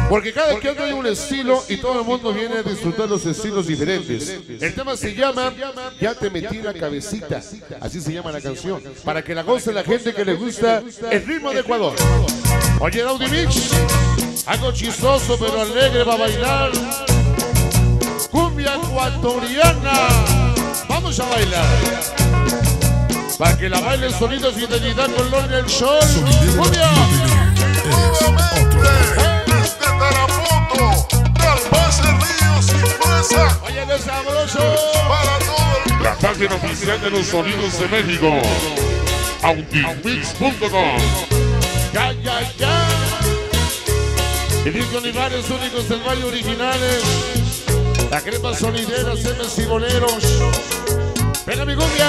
Porque cada quien hay un estilo y todo el mundo viene a disfrutar los estilos diferentes. El tema se llama Ya te metí la cabecita. Así se llama la canción. Para que la goce la gente que le gusta el ritmo de Ecuador. Oye, Audi Mix, algo chistoso pero alegre va a bailar. Cumbia ecuatoriana. Vamos a bailar. Para que la baile sonido fidelidad con Lorna el Sol. ¡Cumbia! Desde Tarapoto, Calvase, Ríos y Fresa. Oye, qué sabroso. Para todo el La página oficial de los sonidos de México, audimix.com. Ya, ya, ya. El disco Olivares únicos del Valle originales. La crema sonidera, semes y boleros. Venga mi cumbia.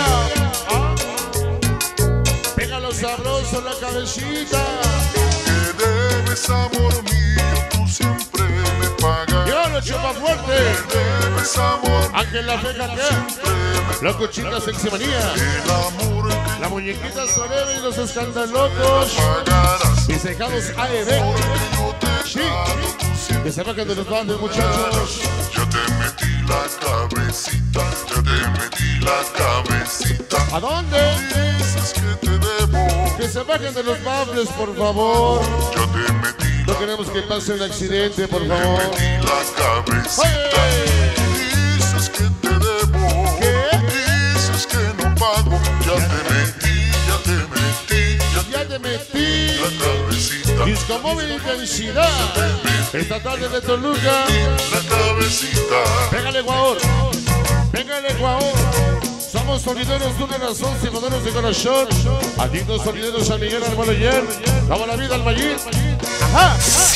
Venga lo sabroso, la cabecita. que debes, amor mío, tú siempre me pagas. Yo lo chupa fuerte. Debes, amor, Ángel La Vega, ¿qué? Los cochitas sexy manía. el amor que La muñequita Sorebe y los escandalotos. pagarás. Mis cejados AEB. Yo te Sí. he dado, tú siempre Que se bajen de los bandos, muchachos. yo te metí la cabecita, yo te metí la cabecita. ¿A dónde? Dices que te debo, Que se bajen de los bables, por favor. yo te metí No queremos que pase un accidente, por favor. metí la cabecita. ¡Hey! Dices que te debo, ¿Qué? dices que no pago. Ya te metí, ya te metí, ya Ya te metí. la cabecita. Disco móvil intensidad. Esta tarde de Toluca. La cabecita. Pégale, Ecuador. Pégale, Ecuador. Somos sonideros de una razón, ciudadanos de corazón. Adictos sonideros a Miguel Albalayer. Damos la vida al Mayín. Ajá.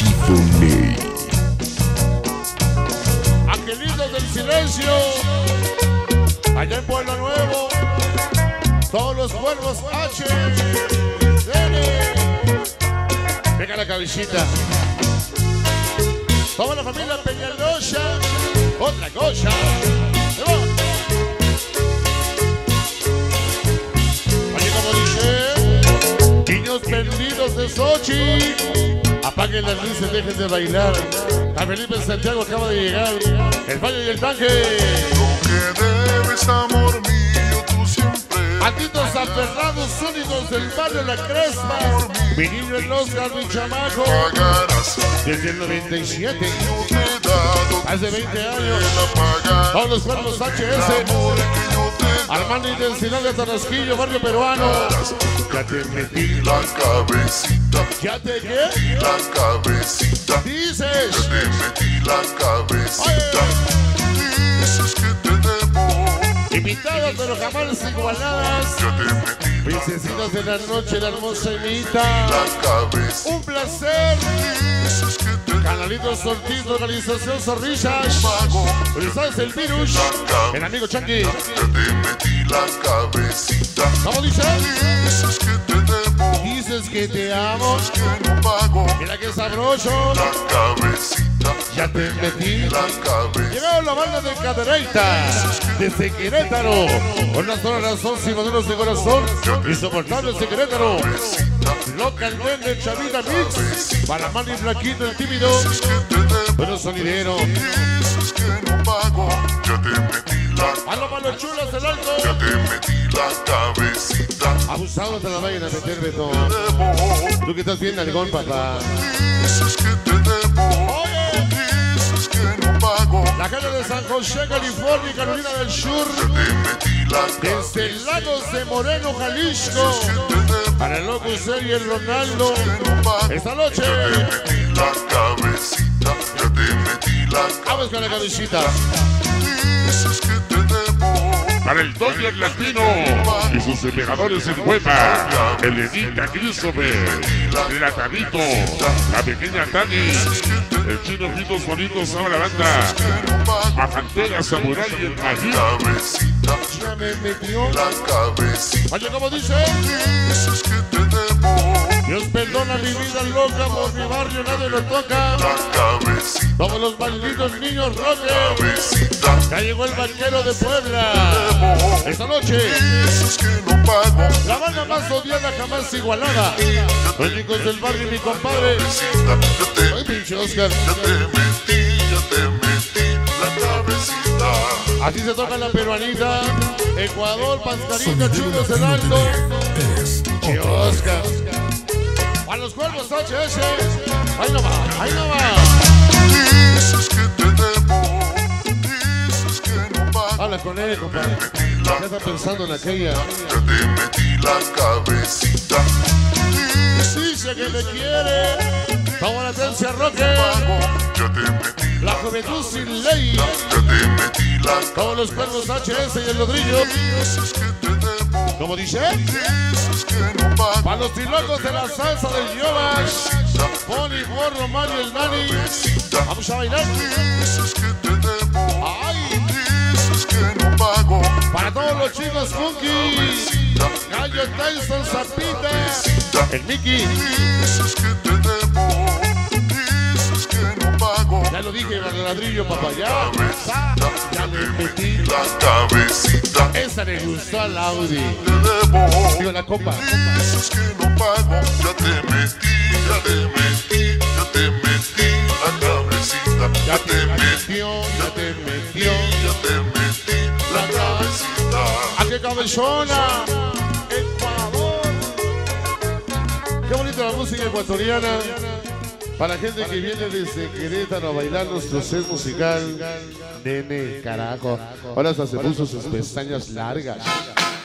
Angelitos del silencio. Allá en Pueblo Nuevo. Todos los cuervos H. N. Venga la cabecita. Toda la familia Peñalosa. Otra cosa. Oye, como dice, niños perdidos de Sochi, apaguen las luces, dejen de bailar. A Felipe Santiago acaba de llegar. El baño y el tanque. Lo que debes, amor mío, tú siempre Malditos aferrados únicos del barrio La Crespa. Mi niño el Oscar, mi chamaco. pagarás. Desde el 97, Yo te he dado, hace 20 años. la pagarás. Todos los cuerpos HS. Amor que yo te he Armando Intensidad de Tarasquillo, barrio peruano. Ya te metí la cabecita, ¿Ya te qué? y la cabecita. Dices. Ya te metí la cabecita. Dices que te debo, Invitadas pero jamás igualadas. ya te metí Princesitas de la noche, la hermosa Emita. la cabecita. Un placer. Dices que te Canalitos Ortiz, organización Zorrillas. pago, ¿Sabes el virus? El amigo Chanqui. ya te metí la cabecita. ¿Cómo dice? Dices que te debo, Dices que te amo. que no pago. Mira que sabroso. La cabecita, Ya te metí. la cabecita. Llegaron la banda de Cadereita, desde Querétaro, con una sola razón, sin modelos de corazón, insoportables de Querétaro. Localmente Chavita Mix, para Manny Flaquito el tímido, Dices que te debo, pero sonidero. dices que no pago. Ya te metí la, A los malos chulas del alto, ya te metí la cabecita. abusados de la vaina a meter Beto. Debo, Tú que estás bien algón, papá. dices que te debo, Oye, dices que no pago. la calle de San José, California y Carolina del Sur, Ya te metí la desde Lagos de Moreno, Jalisco, que te debo, para el loco Usted y el Ronaldo. que no pago. Esta noche, Ya te metí la cabecita, ya te metí la vamos con la cabecita. dices que te debo, Para el Dodger Latino y sus emperadores en Huepa, el Edita Christopher, el Atadito, la pequeña Tani, el Chino Ojitos Bonitos, ahora la banda, que no pago. Majantera Samurai y el Mayín. Cabecita, Ya me metió. la cabecita. Oye, como dice, Dices que te debo, Dios perdona persona, mi vida loca, por mi barrio nadie lo toca. Como los malditos niños rockers. Ya llegó el vaquero de Puebla. Esta noche, la banda más odiada jamás igualada. Los chicos del barrio y mi compadre. Ay, pinche Oscar. Ya te metí la cabecita. Así se toca la peruanita. Ecuador, Pascarita, Chulos del Alto. Che Oscar. A los cuervos HS. Ahí no va, ahí no va. Dices que te debo, dices que no pago. Habla con él, compadre. Ya está pensando en aquella. Ya te metí la cabecita. Dice que me quiere. Toma la tensia, Roque. Ya te metí La juventud sin ley. ya te metí la Como los cuervos HS y el Lodrillo. dices que te debo, Como dice. dices que no pago. Para los trilocos de la salsa del Yovash. Pony, Morro, Mario, el Nani. Vamos a bailar. Dices que te debo, Ay. dices que no pago. Para todos los chicos funky. Gallo Tyson, Zapita. El Mickey. Dices que te debo, dices que no pago. Ya lo dije, el ladrillo, papá. Ya le metí. La cabecita Esa le gustó al Audi. te debo. Digo, la copa. Dices que no pago. Ya te metí, ya te metí, ya te metí la cabecita. Ya te metió, ya te metió. Ya te metí la cabecita. ¡A qué cabezona! Ecuador. Qué bonita la música ecuatoriana. Para la gente que viene desde Querétaro a bailar nuestro set musical. Nene, carajo. Ahora hasta se puso sus pestañas largas.